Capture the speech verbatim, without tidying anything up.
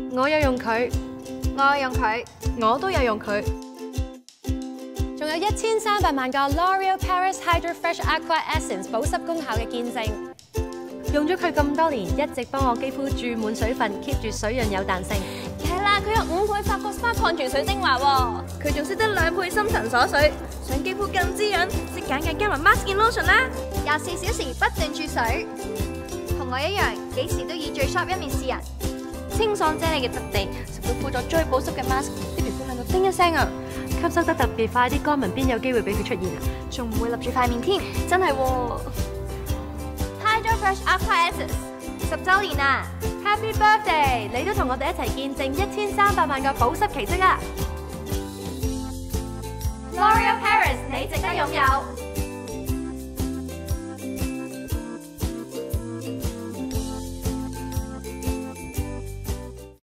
我有用佢， 我有用佢， 我都有用佢。仲有一千三百萬個 L'Oreal Paris Hydro Fresh Aqua Essence 保濕功效嘅見證。用咗佢咁多年，一直幫我肌膚注滿水分 ，keep 住水潤有彈性。 係啦，佢有五倍法國 Spa 礦泉水精華喎， 佢仲識得兩倍深層鎖水，想肌膚更滋潤，識揀嘅加埋 Mask and Lotion 啦，廿四小時不斷注水。同我一樣，幾時都以最 sharp 一面示人。 清爽啫喱嘅質地，食到輔助最保濕嘅 mask， 啲皮膚靚到叮一聲啊！ 吸收得特別快，啲乾紋邊有機會俾佢出現啊？ 仲唔會立住塊面添， 真係喎 ！Hydro Fresh Aqua Essence 十週年啊 ！Happy birthday！ 你都同我哋一齊見證一千三百萬個保濕奇蹟啊 ！L'Oreal Paris， 你值得擁有。